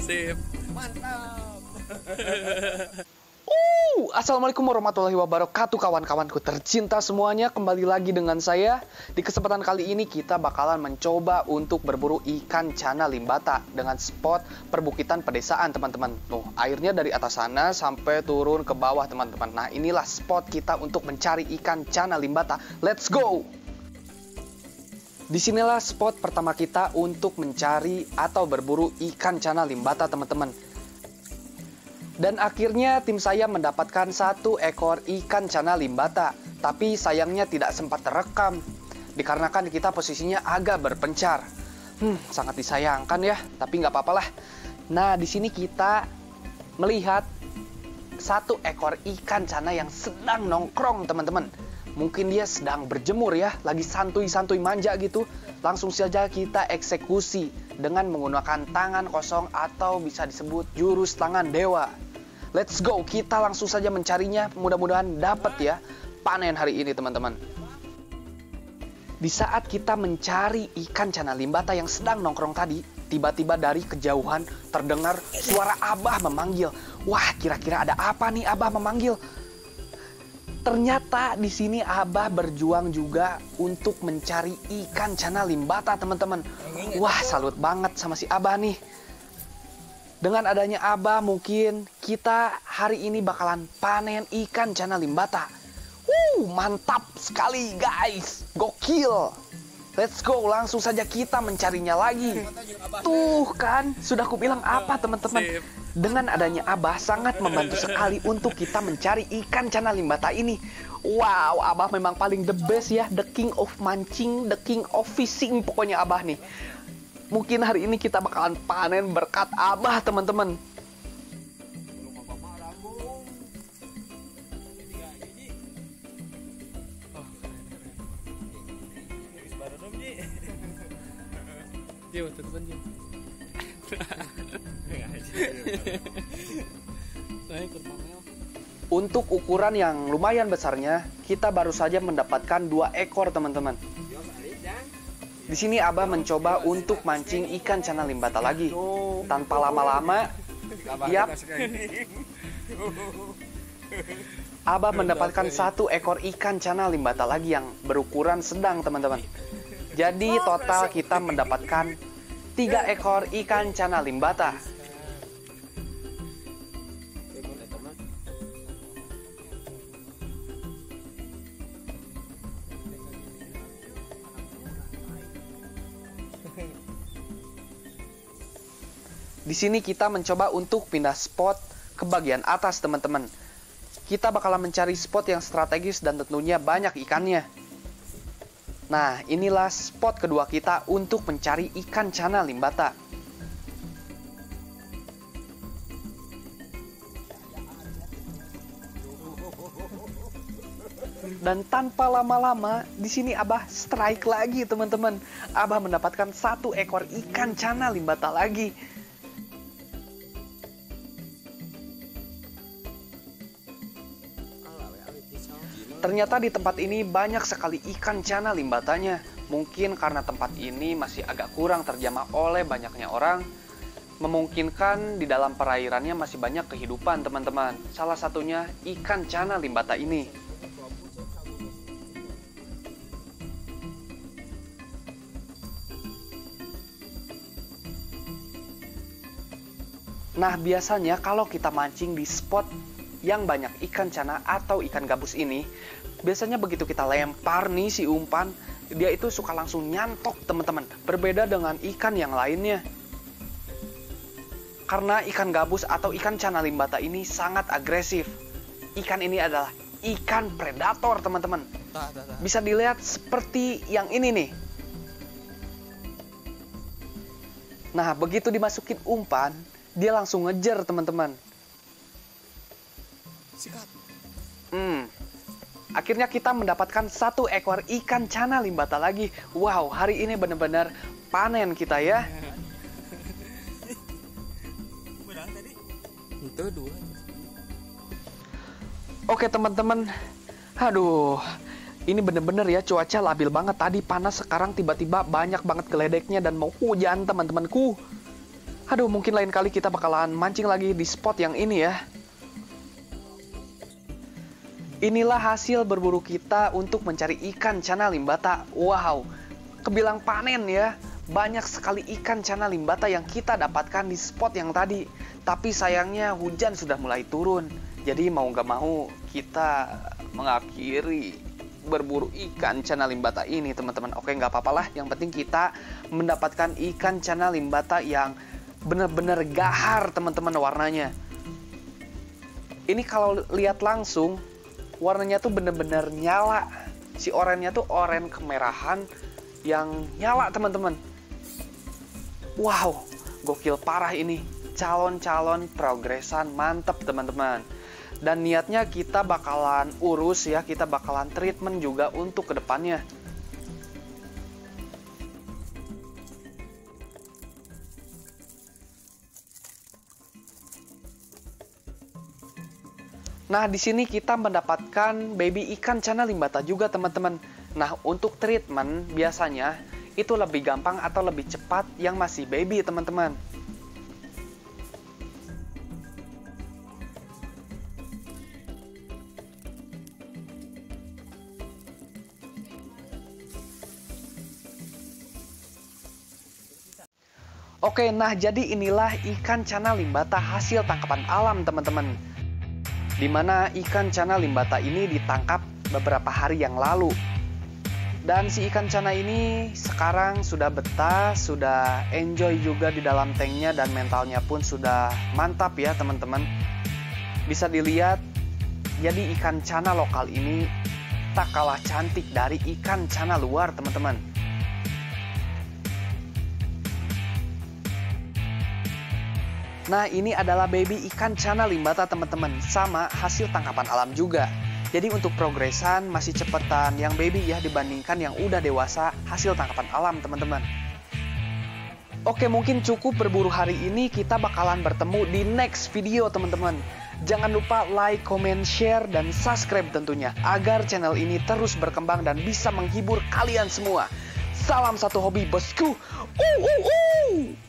Sip. Mantap. Assalamualaikum warahmatullahi wabarakatuh, kawan-kawanku tercinta semuanya. Kembali lagi dengan saya. Di kesempatan kali ini kita bakalan mencoba untuk berburu ikan cana limbata dengan spot perbukitan pedesaan, teman-teman. Airnya dari atas sana sampai turun ke bawah, teman-teman. Nah, inilah spot kita untuk mencari ikan cana limbata. Let's go! Disinilah spot pertama kita untuk mencari atau berburu ikan cana limbata, teman-teman. Dan akhirnya tim saya mendapatkan 1 ekor ikan cana limbata. Tapi sayangnya tidak sempat terekam, dikarenakan kita posisinya agak berpencar. Sangat disayangkan ya, tapi nggak apa-apalah. Nah, di sini kita melihat 1 ekor ikan cana yang sedang nongkrong, teman-teman. Mungkin dia sedang berjemur ya, lagi santuy-santuy manja gitu. Langsung saja kita eksekusi dengan menggunakan tangan kosong atau bisa disebut jurus tangan dewa. Let's go, kita langsung saja mencarinya. Mudah-mudahan dapat ya panen hari ini, teman-teman. Di saat kita mencari ikan cana limbata yang sedang nongkrong tadi, tiba-tiba dari kejauhan terdengar suara Abah memanggil. Wah, kira-kira ada apa nih Abah memanggil? Ternyata di sini Abah berjuang juga untuk mencari ikan cana limbata, teman-teman. Wah, salut banget sama si Abah nih. Dengan adanya Abah, mungkin kita hari ini bakalan panen ikan cana limbata. Mantap sekali guys, gokil. Let's go, langsung saja kita mencarinya lagi. Tuh kan, sudah aku bilang apa, teman-teman. Dengan adanya Abah sangat membantu sekali untuk kita mencari ikan cana limbata ini. Wow, Abah memang paling the best ya, the king of mancing, the king of fishing, pokoknya Abah nih. Mungkin hari ini kita bakalan panen berkat Abah, teman-teman. Untuk ukuran yang lumayan besarnya, kita baru saja mendapatkan 2 ekor, teman-teman. Di sini Abah mencoba untuk mancing ikan cana limbata lagi. Tanpa lama-lama, Abah mendapatkan 1 ekor ikan cana limbata lagi yang berukuran sedang, teman-teman. Jadi total kita mendapatkan 3 ekor ikan cana limbata. Di sini kita mencoba untuk pindah spot ke bagian atas, teman-teman. Kita bakalan mencari spot yang strategis dan tentunya banyak ikannya. Nah, inilah spot kedua kita untuk mencari ikan cana limbata. Dan tanpa lama-lama, di sini Abah strike lagi, teman-teman. Abah mendapatkan 1 ekor ikan cana limbata lagi. Ternyata di tempat ini banyak sekali ikan cana limbatanya. Mungkin karena tempat ini masih agak kurang terjamah oleh banyaknya orang, memungkinkan di dalam perairannya masih banyak kehidupan, teman-teman. Salah satunya ikan cana limbata ini. Nah, biasanya kalau kita mancing di spot yang banyak ikan cana atau ikan gabus ini, biasanya begitu kita lempar nih si umpan, dia itu suka langsung nyantok, teman-teman. Berbeda dengan ikan yang lainnya. Karena ikan gabus atau ikan cana limbata ini sangat agresif. Ikan ini adalah ikan predator, teman-teman. Bisa dilihat seperti yang ini nih. Nah, begitu dimasukin umpan, dia langsung ngejar, teman-teman. Akhirnya kita mendapatkan 1 ekor ikan cana limbata lagi. Wow, hari ini benar-benar panen kita ya. Itu 2. Oke, teman-teman. Aduh, ini bener-bener ya cuaca labil banget. Tadi panas, sekarang tiba-tiba banyak banget geledeknya dan mau hujan, teman-temanku. Aduh, mungkin lain kali kita bakalan mancing lagi di spot yang ini ya. Inilah hasil berburu kita untuk mencari ikan cana limbata. Wow, kebilang panen ya. Banyak sekali ikan cana limbata yang kita dapatkan di spot yang tadi. Tapi sayangnya hujan sudah mulai turun. Jadi mau nggak mau kita mengakhiri berburu ikan cana limbata ini, teman-teman. Oke, nggak apa-apa lah. Yang penting kita mendapatkan ikan cana limbata yang benar-benar gahar, teman-teman, warnanya. Ini kalau lihat langsung, warnanya tuh benar-benar nyala. Si orennya tuh oren kemerahan yang nyala, teman-teman. Wow, gokil parah ini. Calon-calon progresan mantep, teman-teman. Dan niatnya kita bakalan urus ya, kita bakalan treatment juga untuk kedepannya. Nah, di sini kita mendapatkan baby ikan cana limbata juga, teman-teman. Nah, untuk treatment biasanya itu lebih gampang atau lebih cepat yang masih baby, teman-teman. Oke, nah jadi inilah ikan cana limbata hasil tangkapan alam, teman-teman. Di mana ikan cana limbata ini ditangkap beberapa hari yang lalu. Dan si ikan cana ini sekarang sudah betah, sudah enjoy juga di dalam tanknya, dan mentalnya pun sudah mantap ya, teman-teman. Bisa dilihat, jadi ikan cana lokal ini tak kalah cantik dari ikan cana luar, teman-teman. Nah, ini adalah baby ikan cana limbata, teman-teman, sama hasil tangkapan alam juga. Jadi untuk progresan masih cepetan yang baby ya dibandingkan yang udah dewasa hasil tangkapan alam, teman-teman. Oke, mungkin cukup berburu hari ini, kita bakalan bertemu di next video, teman-teman. Jangan lupa like, comment, share, dan subscribe tentunya, agar channel ini terus berkembang dan bisa menghibur kalian semua. Salam satu hobi, bosku.